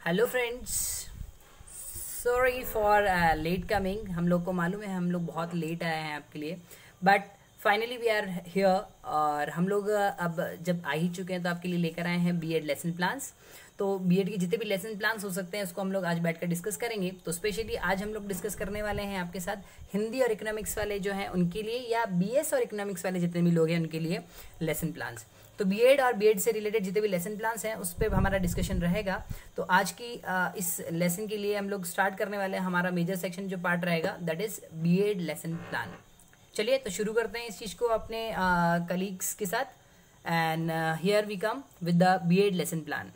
Hello friends, sorry for late coming. हम लोग को मालूम है हम लोग बहुत लेट आए हैं आपके लिए, but finally we are here. और हम लोग अब जब आ ही चुके हैं तो आपके लिए लेकर आए हैं बीएड लेसन प्लान्स। तो बीएड के जितने भी लेसन प्लान्स हो सकते हैं उसको हम लोग आज बैठकर डिस्कस करेंगे। तो स्पेशली आज हम लोग डिस्कस करने वाले हैं आपके साथ हिंदी और इकोनॉमिक्स वाले जो हैं उनके लिए, या बीएस और इकोनॉमिक्स वाले जितने भी लोग हैं उनके लिए लेसन प्लान्स। तो बीएड और बीएड से रिलेटेड जितने भी लेसन प्लान्स हैं उस पर हमारा डिस्कशन रहेगा। तो आज की इस लेसन के लिए हम लोग स्टार्ट करने वाले हैं हमारा मेजर सेक्शन जो पार्ट रहेगा, that is BEd lesson plan. चलिए तो शुरू करते हैं इस चीज को अपने कलीग्स के साथ। And here we come with the BEd lesson plan.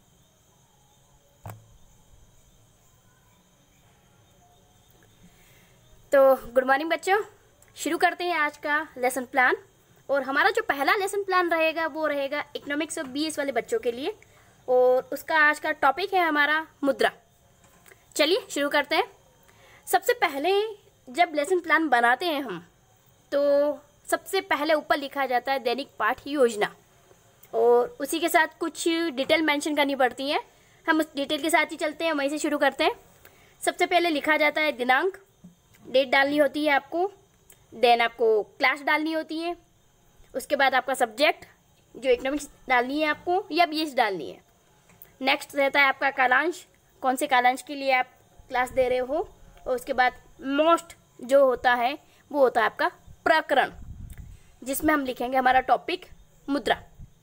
तो गुड मॉर्निंग बच्चों, शुरू करते हैं आज का लेसन प्लान। और हमारा जो पहला लेसन प्लान रहेगा वो रहेगा इकोनॉमिक्स और बीएस वाले बच्चों के लिए, और उसका आज का टॉपिक है हमारा मुद्रा। चलिए शुरू करते हैं। सबसे पहले जब लेसन प्लान बनाते हैं हम, तो सबसे पहले ऊपर लिखा जाता है दैनिक पाठ योजना, और उसी के साथ कुछ डिटेल मेंशन करनी पड़ती है। हम उस डिटेल के साथ ही चलते हैं, वहीं से शुरू करते हैं। सबसे पहले लिखा जाता है दिनांक, डेट डालनी होती है आपको, देन आपको क्लास डालनी होती है, उसके बाद आपका सब्जेक्ट जो इकोनॉमिक्स डालनी है आपको या बीएस डालनी है। नेक्स्ट रहता है आपका कालांश, कौन से कालांश के लिए आप क्लास दे रहे हो, और उसके बाद मोस्ट जो होता है वो होता है आपका प्रकरण, जिसमें हम लिखेंगे हमारा टॉपिक मुद्रा।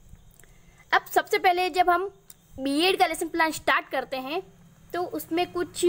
अब सबसे पहले जब हम बीएड का लेसन प्लान स्टार्ट करते हैं तो उसमें कुछ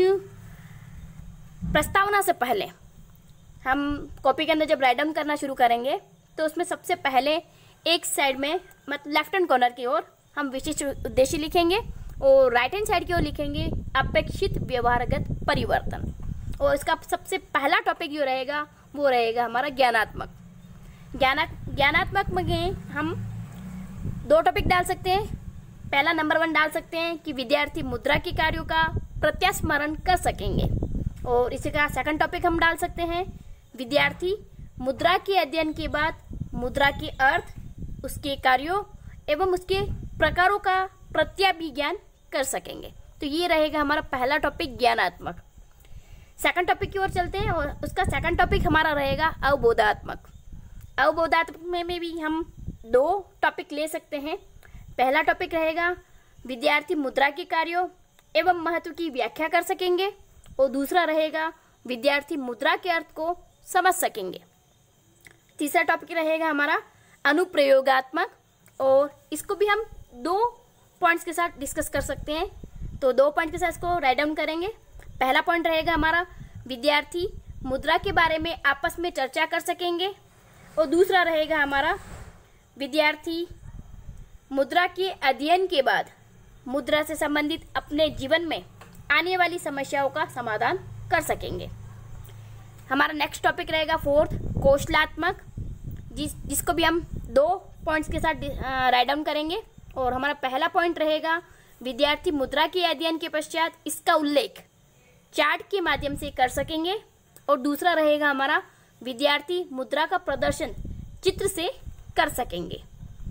प्रस्तावना से पहले हम कॉपी के अंदर जब राइट डाउन करना शुरू करेंगे तो उसमें सबसे पहले एक साइड में मतलब लेफ्ट हैंड कॉर्नर की ओर हम विशिष्ट उद्देश्य लिखेंगे, और राइट हैंड साइड की ओर लिखेंगे अपेक्षित व्यवहारगत परिवर्तन। और इसका सबसे पहला टॉपिक जो रहेगा वो रहेगा हमारा ज्ञानात्मक। ज्ञानात्मक में हम दो टॉपिक डाल सकते हैं। पहला नंबर 1 डाल सकते हैं कि विद्यार्थी मुद्रा के कार्यों का प्रत्यास्मरण कर सकेंगे, और इसी का सेकंड टॉपिक हम डाल सकते हैं विद्यार्थी मुद्रा के अध्ययन के बाद मुद्रा के अर्थ, उसके कार्यों एवं उसके प्रकारों का प्रत्याभिज्ञान कर सकेंगे। तो ये रहेगा हमारा पहला टॉपिक ज्ञानात्मक। सेकंड टॉपिक की ओर चलते हैं, और उसका सेकंड टॉपिक हमारा रहेगा अवबोधात्मक। अवबोधात्मक में भी हम दो टॉपिक ले सकते हैं। पहला टॉपिक रहेगा विद्यार्थी मुद्रा के कार्यों एवं महत्व की व्याख्या कर सकेंगे, और दूसरा रहेगा विद्यार्थी मुद्रा के अर्थ को समझ सकेंगे। तीसरा टॉपिक रहेगा हमारा अनुप्रयोगात्मक, और इसको भी हम दो पॉइंट्स के साथ डिस्कस कर सकते हैं। तो दो पॉइंट के साथ इसको राइट डाउन करेंगे। पहला पॉइंट रहेगा हमारा विद्यार्थी मुद्रा के बारे में आपस में चर्चा कर सकेंगे, और दूसरा रहेगा हमारा विद्यार्थी मुद्रा के अध्ययन के बाद मुद्रा से संबंधित अपने जीवन में आने वाली समस्याओं का समाधान कर सकेंगे। हमारा नेक्स्ट टॉपिक रहेगा फोर्थ कौशलात्मक, जिसको भी हम दो पॉइंट्स के साथ राइट डाउन करेंगे। और हमारा पहला पॉइंट रहेगा विद्यार्थी मुद्रा के अध्ययन के पश्चात इसका उल्लेख चार्ट के माध्यम से कर सकेंगे, और दूसरा रहेगा हमारा विद्यार्थी मुद्रा का प्रदर्शन चित्र से कर सकेंगे।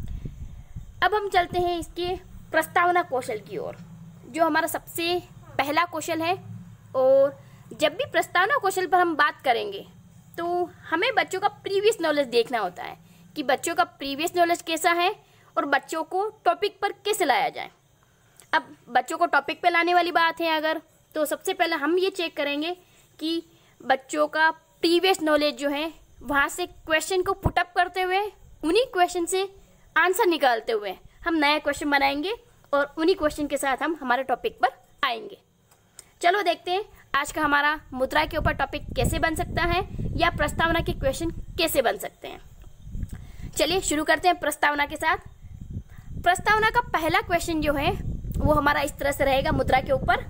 अब हम चलते हैं इसके प्रस्तावना कौशल की ओर, जो हमारा सबसे पहला कौशल है। और जब भी प्रस्तावना कौशल पर हम बात करेंगे तो हमें बच्चों का प्रीवियस नॉलेज देखना होता है कि बच्चों का प्रीवियस नॉलेज कैसा है और बच्चों को टॉपिक पर कैसे लाया जाए। अब बच्चों को टॉपिक पे लाने वाली बात है अगर, तो सबसे पहले हम ये चेक करेंगे कि बच्चों का प्रीवियस नॉलेज जो है वहाँ से क्वेश्चन को पुटअप करते हुए, उन्हीं क्वेश्चन से आंसर निकालते हुए हम नया क्वेश्चन बनाएंगे, और उन्हीं क्वेश्चन के साथ हम हमारे टॉपिक पर आएंगे। चलो देखते हैं आज का हमारा मुद्रा के ऊपर टॉपिक कैसे बन सकता है, या प्रस्तावना के क्वेश्चन कैसे बन सकते हैं। चलिए शुरू करते हैं प्रस्तावना के साथ। प्रस्तावना का पहला क्वेश्चन जो है वो हमारा इस तरह से रहेगा मुद्रा के ऊपर।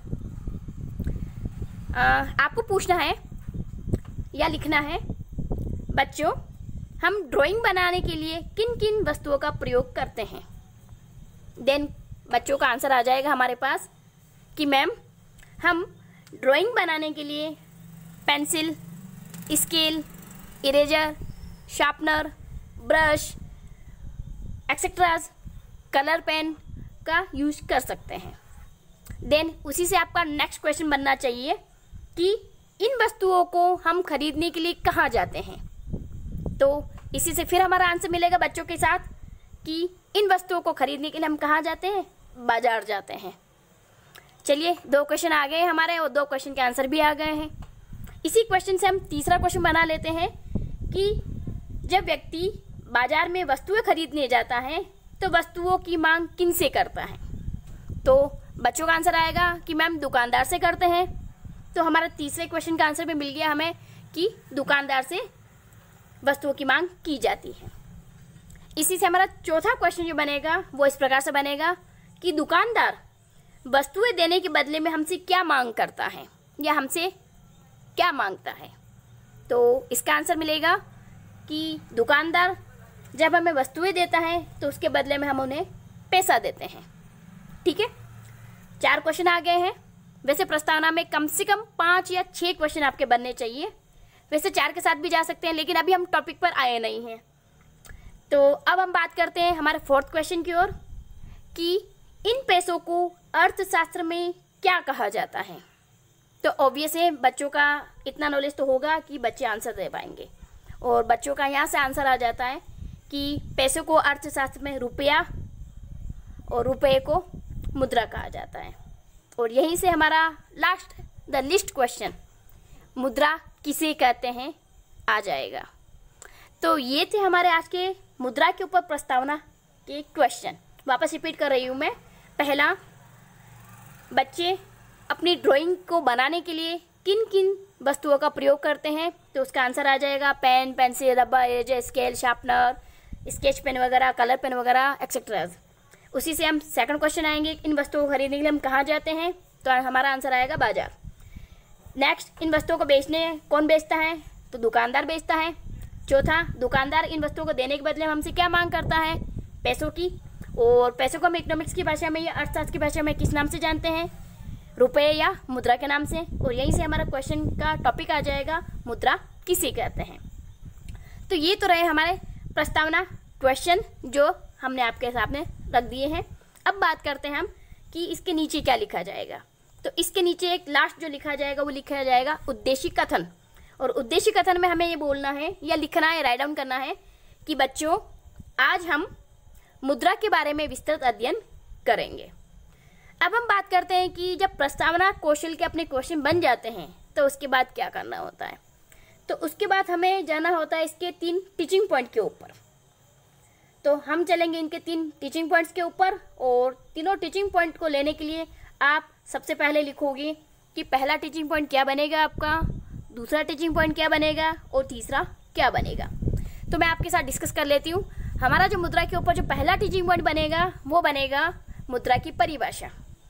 आपको पूछना है या लिखना है, बच्चों हम ड्राइंग बनाने के लिए किन किन वस्तुओं का प्रयोग करते हैं। देन बच्चों का आंसर आ जाएगा हमारे पास कि मैम हम ड्राइंग बनाने के लिए pencil, scale, eraser, sharpener, brush etceteras, colour pen का यूज कर सकते हैं। देन उसी से आपका नेक्स्ट क्वेश्चन बनना चाहिए कि इन वस्तुओं को हम खरीदने के लिए कहाँ जाते हैं। तो इसी से फिर हमारा आंसर मिलेगा बच्चों के साथ कि इन वस्तुओं को खरीदने के लिए हम कहाँ जाते हैं, बाजार जाते हैं। चलिए 2 क्वेश्चन आ गए हमारे और 2 क्वेश्चन के आंसर भी आ गए हैं। इसी क्वेश्चन से हम तीसरा क्वेश्चन बना लेते हैं कि जब व्यक्ति बाजार में वस्तुएं खरीदने जाता है तो वस्तुओं की मांग किन से करता है। तो बच्चों का आंसर आएगा कि मैम दुकानदार से करते हैं। तो हमारा तीसरे क्वेश्चन का आंसर भी मिल गया हमें कि दुकानदार से वस्तुओं की मांग की जाती है। इसी से हमारा चौथा क्वेश्चन जो बनेगा वो इस प्रकार से बनेगा कि दुकानदार वस्तुएं देने के बदले में हमसे क्या मांग करता है या हमसे क्या मांगता है। तो इसका आंसर मिलेगा कि दुकानदार जब हमें वस्तुएं देता है तो उसके बदले में हम उन्हें पैसा देते हैं। ठीक है, 4 क्वेश्चन आ गए हैं। वैसे प्रस्तावना में कम से कम 5 या 6 क्वेश्चन आपके बनने चाहिए। वैसे 4 के साथ भी जा सकते हैं, लेकिन अभी हम टॉपिक पर आए नहीं हैं। तो अब हम बात करते हैं हमारे 4th क्वेश्चन की ओर कि इन पैसों को अर्थशास्त्र में क्या कहा जाता है। तो ऑब्वियस है बच्चों का इतना नॉलेज तो होगा कि बच्चे आंसर दे पाएंगे, और बच्चों का यहाँ से आंसर आ जाता है कि पैसों को अर्थशास्त्र में रुपया और रुपये को मुद्रा कहा जाता है। और यहीं से हमारा लास्ट द लिस्ट क्वेश्चन मुद्रा किसे कहते हैं आ जाएगा। तो ये थे हमारे आज के मुद्रा के ऊपर प्रस्तावना के क्वेश्चन। वापस रिपीट कर रही हूँ मैं। पहला, बच्चे अपनी ड्राइंग को बनाने के लिए किन किन वस्तुओं का प्रयोग करते हैं। तो उसका आंसर आ जाएगा pen, pencil, rubber, eraser, scale, sharpener, sketch pen वगैरह, कलर पेन वगैरह एक्सेट्रा। उसी से हम सेकंड क्वेश्चन आएंगे, इन वस्तुओं को खरीदने के लिए हम कहाँ जाते हैं। तो हमारा आंसर आएगा बाजार। नेक्स्ट, इन वस्तुओं को बेचने कौन बेचता है। तो दुकानदार बेचता है। चौथा, दुकानदार इन वस्तुओं को देने के बदले हमसे क्या मांग करता है, पैसों की। और पैसों को हम इकोनॉमिक्स की भाषा में या अर्थशास्त्र की भाषा में किस नाम से जानते हैं, रुपए या मुद्रा के नाम से। और यहीं से हमारा क्वेश्चन का टॉपिक आ जाएगा मुद्रा किसे कहते हैं। तो ये तो रहे हमारे प्रस्तावना क्वेश्चन जो हमने आपके सामने रख दिए हैं। अब बात करते हैं हम कि इसके नीचे क्या लिखा जाएगा। तो इसके नीचे एक लास्ट जो लिखा जाएगा वो लिखा जाएगा उद्देश्य कथन। और उद्देश्य कथन में हमें ये बोलना है या लिखना है, राइट डाउन करना है कि बच्चों आज हम मुद्रा के बारे में विस्तृत अध्ययन करेंगे। अब हम बात करते हैं कि जब प्रस्तावना कौशल के अपने क्वेश्चन बन जाते हैं तो उसके बाद क्या करना होता है। तो उसके बाद हमें जाना होता है इसके 3 टीचिंग पॉइंट के ऊपर। तो हम चलेंगे इनके 3 टीचिंग पॉइंट्स के ऊपर, और तीनों टीचिंग पॉइंट को लेने के लिए आप सबसे पहले लिखोगे कि पहला टीचिंग पॉइंट क्या बनेगा आपका, दूसरा टीचिंग पॉइंट क्या बनेगा और तीसरा क्या बनेगा। तो मैं आपके साथ डिस्कस कर लेती हूँ। हमारा जो मुद्रा के ऊपर जो पहला टीचिंग पॉइंट बनेगा वो बनेगा मुद्रा की परिभाषा।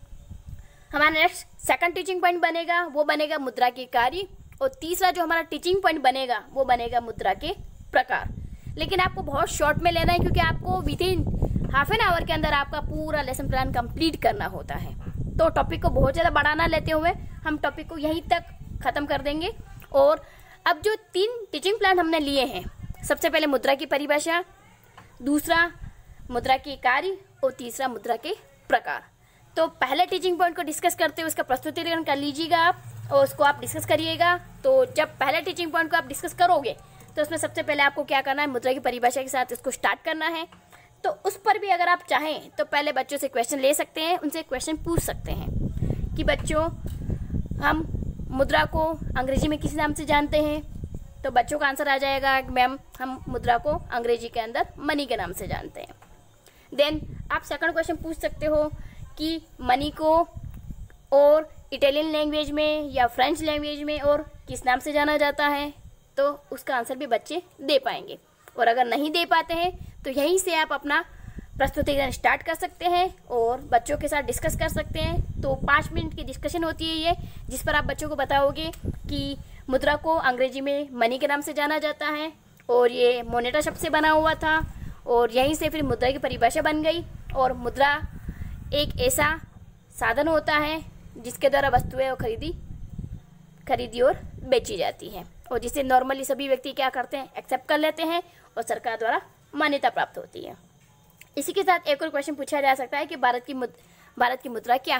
हमारा नेक्स्ट सेकंड टीचिंग पॉइंट बनेगा वो बनेगा मुद्रा के कार्य, और तीसरा जो हमारा टीचिंग पॉइंट बनेगा वो बनेगा मुद्रा के प्रकार। लेकिन आपको बहुत शॉर्ट में लेना है क्योंकि आपको within half an hour के अंदर आपका पूरा लेसन प्लान कंप्लीट करना होता है। तो टॉपिक को बहुत ज़्यादा बड़ा ना लेते हुए हम टॉपिक को यहीं तक ख़त्म कर देंगे। और अब जो 3 टीचिंग प्लान हमने लिए हैं, सबसे पहले मुद्रा की परिभाषा, दूसरा मुद्रा के कार्य और तीसरा मुद्रा के प्रकार। तो पहले टीचिंग पॉइंट को डिस्कस करते हुए उसका प्रस्तुतिकरण कर लीजिएगा आप और उसको आप डिस्कस करिएगा। तो जब पहले टीचिंग पॉइंट को आप डिस्कस करोगे तो उसमें सबसे पहले आपको क्या करना है, मुद्रा की परिभाषा के साथ इसको स्टार्ट करना है। तो उस पर भी अगर आप चाहें तो पहले बच्चों से क्वेश्चन ले सकते हैं, उनसे क्वेश्चन पूछ सकते हैं कि बच्चों हम मुद्रा को अंग्रेजी में किस नाम से जानते हैं। तो बच्चों का आंसर आ जाएगा मैम हम मुद्रा को अंग्रेजी के अंदर मनी के नाम से जानते हैं। देन आप सेकंड क्वेश्चन पूछ सकते हो कि मनी को और इटालियन लैंग्वेज में या फ्रेंच लैंग्वेज में और किस नाम से जाना जाता है। तो उसका आंसर भी बच्चे दे पाएंगे। और अगर नहीं दे पाते हैं तो यहीं से आप अपना प्रस्तुतिकरण स्टार्ट कर सकते हैं और बच्चों के साथ डिस्कस कर सकते हैं। तो 5 मिनट की डिस्कशन होती है ये, जिस पर आप बच्चों को बताओगे कि मुद्रा को अंग्रेजी में मनी के नाम से जाना जाता है और ये मोनेटा शब्द से बना हुआ था। और यहीं से फिर मुद्रा की परिभाषा बन गई। और मुद्रा एक ऐसा साधन होता है जिसके द्वारा वस्तुएं खरीदी और बेची जाती हैं, और जिसे नॉर्मली सभी व्यक्ति क्या करते हैं, एक्सेप्ट कर लेते हैं और सरकार द्वारा मान्यता प्राप्त होती है। इसी के साथ एक और क्वेश्चन पूछा जा सकता है कि भारत की मुद्रा क्या है।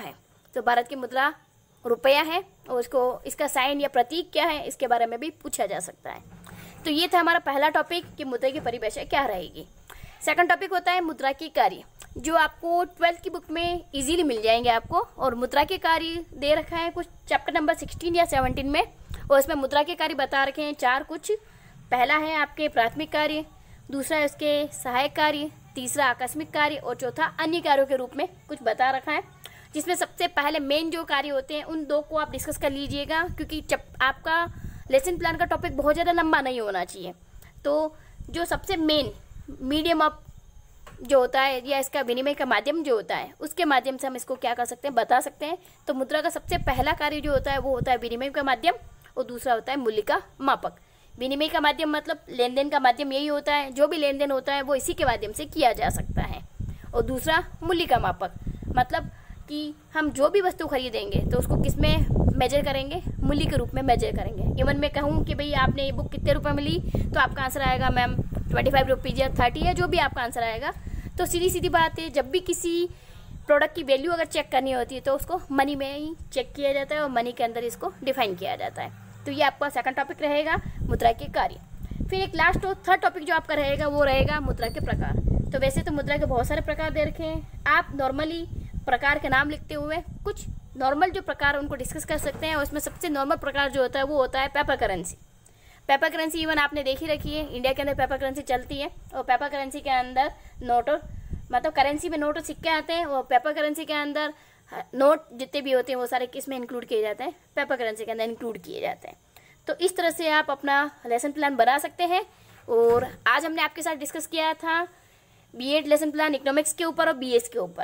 तो भारत की मुद्रा रुपया है और उसको इसका साइन या प्रतीक क्या है इसके बारे में भी पूछा जा सकता है। तो ये था हमारा पहला टॉपिक कि मुद्रा की परिभाषा क्या रहेगी। सेकंड टॉपिक होता है मुद्रा के कार्य, जो आपको 12th की बुक में इजीली मिल जाएंगे आपको। और मुद्रा के कार्य दे रखा है कुछ चैप्टर नंबर 16 या 17 में, और इसमें मुद्रा के कार्य बता रखे हैं 4 कुछ। पहला है आपके प्राथमिक कार्य, दूसरा है उसके सहायक कार्य, तीसरा आकस्मिक कार्य और चौथा अन्य कार्यों के रूप में कुछ बता रखा है। जिसमें सबसे पहले मेन जो कार्य होते हैं उन 2 को आप डिस्कस कर लीजिएगा, क्योंकि आपका लेसन प्लान का टॉपिक बहुत ज़्यादा लंबा नहीं होना चाहिए। तो जो सबसे मेन मीडियम ऑफ जो होता है या इसका विनिमय का माध्यम जो होता है उसके माध्यम से हम इसको क्या कर सकते हैं, बता सकते हैं। तो मुद्रा का सबसे पहला कार्य जो होता है वो होता है विनिमय का माध्यम और दूसरा होता है मूल्य का मापक। विनिमय का माध्यम मतलब लेन देन का माध्यम यही होता है, जो भी लेन देन होता है वो इसी के माध्यम से किया जा सकता है। और दूसरा मूल्य का मापक मतलब कि हम जो भी वस्तु खरीदेंगे तो उसको किस में मेजर करेंगे, मूल्य के रूप में मेजर करेंगे। इवन मैं कहूँ कि भाई आपने ये बुक कितने रुपए में ली तो आपका आंसर आएगा मैम 25 रुपीज़ या 30 या जो भी आपका आंसर आएगा। तो सीधी सीधी बात है, जब भी किसी प्रोडक्ट की वैल्यू अगर चेक करनी होती है तो उसको मनी में ही चेक किया जाता है और मनी के अंदर इसको डिफाइन किया जाता है। तो ये आपका सेकंड टॉपिक रहेगा मुद्रा के कार्य। फिर एक लास्ट और थर्ड टॉपिक जो आपका रहेगा वो रहेगा मुद्रा के प्रकार। तो वैसे तो मुद्रा के बहुत सारे प्रकार दे रखे हैं, आप नॉर्मली प्रकार के नाम लिखते हुए कुछ नॉर्मल जो प्रकार उनको डिस्कस कर सकते हैं। और उसमें सबसे नॉर्मल प्रकार जो होता है वो होता है paper currency. Paper currency even आपने देखी रखी है, इंडिया के अंदर पेपर करेंसी चलती है। और पेपर करेंसी के अंदर नोट मतलब करेंसी में नोट और सिक्के आते हैं, और पेपर करेंसी के अंदर नोट जितने भी होते हैं वो सारे किस में इंक्लूड किए जाते हैं, पेपर करेंसी के अंदर इंक्लूड किए जाते हैं। तो इस तरह से आप अपना लेसन प्लान बना सकते हैं। और आज हमने आपके साथ डिस्कस किया था B.Ed लेसन प्लान इकोनॉमिक्स के ऊपर और BS के ऊपर।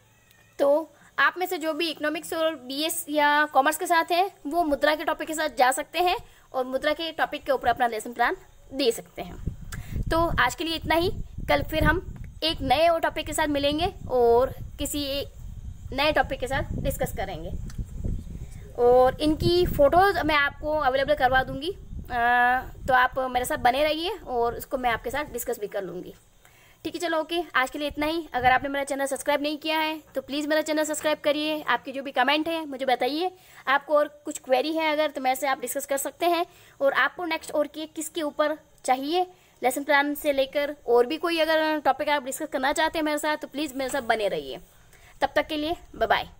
तो आप में से जो भी इकोनॉमिक्स और BS या कॉमर्स के साथ हैं वो मुद्रा के टॉपिक के साथ जा सकते हैं और मुद्रा के टॉपिक के ऊपर अपना लेसन प्लान दे सकते हैं। तो आज के लिए इतना ही, कल फिर हम एक नए और टॉपिक के साथ मिलेंगे और किसी एक नए टॉपिक के साथ डिस्कस करेंगे। और इनकी फ़ोटोज़ मैं आपको अवेलेबल करवा दूंगी, तो आप मेरे साथ बने रहिए और उसको मैं आपके साथ डिस्कस भी कर लूँगी। ठीक है, चलो ओके, आज के लिए इतना ही। अगर आपने मेरा चैनल सब्सक्राइब नहीं किया है तो प्लीज़ मेरा चैनल सब्सक्राइब करिए। आपके जो भी कमेंट है मुझे बताइए, आपको और कुछ क्वेरी है अगर तो मेरे से आप डिस्कस कर सकते हैं। और आपको नेक्स्ट और किसके ऊपर चाहिए लेसन प्लान से लेकर और भी कोई अगर टॉपिक आप डिस्कस करना चाहते हैं मेरे साथ तो प्लीज़ मेरे साथ बने रहिए। तब तक के लिए बाय बाय।